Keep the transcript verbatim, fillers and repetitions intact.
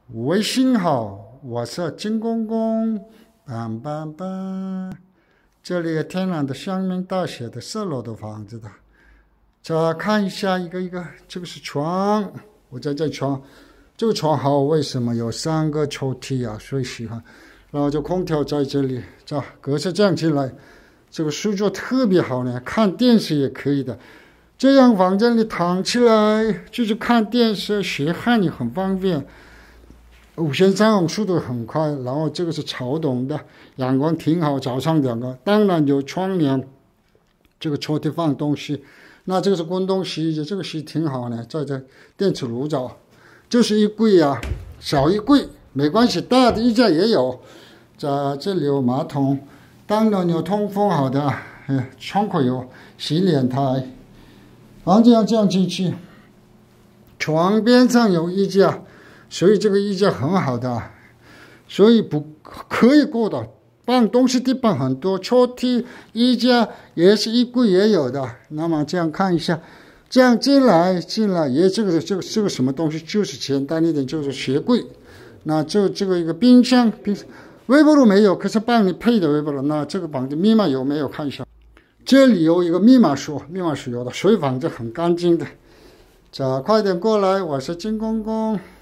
微信好，我是金公公，棒棒棒。这里有天然的香明大学的四楼的房子的。再看一下一个一个，这个是床，我在这床，这个床好，为什么有三个抽屉啊？所以喜欢。然后这空调在这里，这格子这样进来，这个书桌特别好呢，看电视也可以的。这样房间里躺起来就是看电视，学汉语很方便。无线上网速度很快，然后这个是潮懂的，阳光挺好，早上两个，当然有窗帘，这个抽屉放东西，那这个是滚动洗衣机，这个洗挺好的，在这电磁炉灶，就是衣柜啊，小衣柜没关系，大的衣架也有，在这里有马桶，当然有通风好的，哎，窗口有洗脸台，房子要这样进去，床边上有衣架。所以这个衣架很好的，所以不可以过的。放东西地方很多，抽屉、衣架也是衣柜也有的。那么这样看一下，这样进来进来也这个这个这个什么东西，就是简单一点，就是鞋柜。那这这个一个冰箱，冰微波炉没有，可是帮你配的微波炉。那这个房子密码有没有看一下？这里有一个密码锁，密码锁有的，所以房子很干净的。这快点过来，我是金公公。